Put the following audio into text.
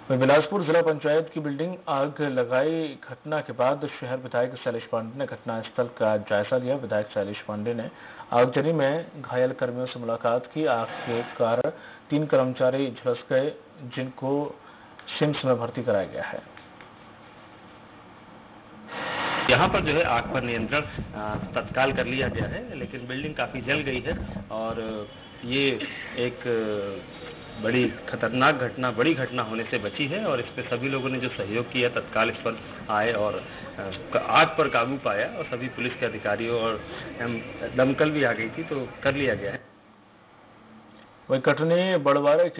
बिलासपुर जिला पंचायत की बिल्डिंग आग लगाई घटना के बाद शहर विधायक शैलेश पांडे ने घटनास्थल का जायजा लिया। विधायक शैलेश पांडे ने आगजनी में घायल कर्मियों से मुलाकात की। आग के कारण 3 कर्मचारी झुलस गए, जिनको सिम्स में भर्ती कराया गया है। यहाँ पर जो है आग पर नियंत्रण तत्काल कर लिया गया है, लेकिन बिल्डिंग काफी जल गई है और ये एक बड़ी खतरनाक घटना, बड़ी घटना होने से बची है। और इस पे सभी लोगों ने जो सहयोग किया, तत्काल इस पर आए और आग पर काबू पाया और सभी पुलिस के अधिकारियों और दमकल भी आ गई थी, तो कर लिया गया है। वही कटनी बड़वारे